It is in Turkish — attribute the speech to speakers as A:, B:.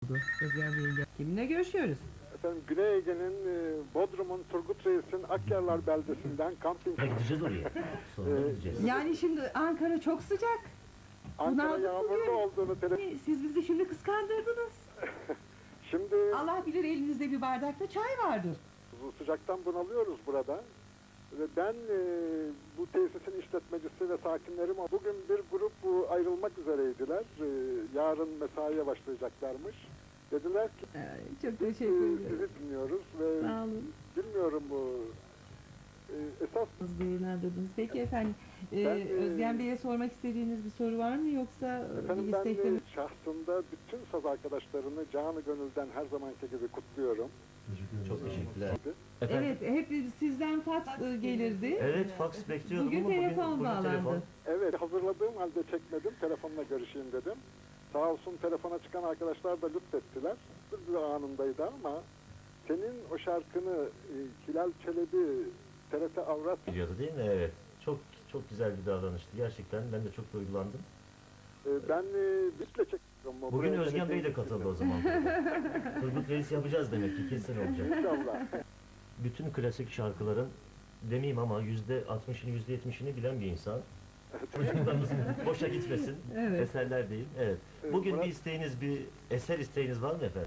A: Özgen Bey'le. Kiminle görüşüyoruz?
B: Efendim Güney Ege'nin Bodrum'un Turgut Reis'in Akyarlar beldesinden kamping.
C: Ha, gideceğiz oraya. Sonra gideceğiz.
A: Yani şimdi Ankara çok sıcak.
B: Ankara
A: bunaldık
B: yağmurlu
A: bugün.
B: olduğunu
A: Siz bizi şimdi kıskandırdınız.
B: Şimdi
A: Allah bilir elinizde bir bardakta çay vardır.
B: sıcaktan bunalıyoruz burada. Ve ben bu tesisin işletmecisi ve sakinlerim bugün bir grup ayrılmak üzereydiler. Yarın mesaiye başlayacaklarmış. Dediler ki
A: Çok
B: biz
A: teşekkür ederim.
B: sizi dinliyoruz ve
A: Sağ olun.
B: bilmiyorum bu esas
A: Gururlandırdınız. Peki efendim,
B: Ben,
A: Özgen Bey'e sormak istediğiniz bir soru var mı yoksa
B: efendim
A: bir
B: ben
A: istekleriniz?
B: şahsında bütün saz arkadaşlarını canı gönülden her zamanki gibi kutluyorum.
C: Çok teşekkürler. Efendim,
A: Evet, hep sizden fax gelirdi.
C: evet, fax bekliyordum
A: Bugün
C: ama
A: telefon bağlandı.
C: telefon.
B: Evet, hazırladığım halde çekmedim, telefonla görüşeyim dedim. Sağ olsun telefona çıkan arkadaşlar da lütfettiler. Bir anındaydı ama senin o şarkını Hilal Çelebi TRT Avrat
C: Biliyordu değil mi? Evet. Çok çok güzel bir davranıştı. Gerçekten ben de çok duygulandım.
B: ben biple çekiyorum.
C: Bugün
B: Buraya
C: Özgen Bey de
B: gelmek
C: katıldı o
B: için.
C: zaman. Turgut Reis yapacağız demek ki, kesin olacak.
B: İnşallah.
C: Bütün klasik şarkıların demeyeyim ama %60'ını %70'ini bilen bir insan. Çocuklarımız boşa gitmesin.
A: Evet.
C: Eserler değil. Evet. Bugün
B: Murat-
C: bir isteğiniz, bir eser isteğiniz var mı efendim?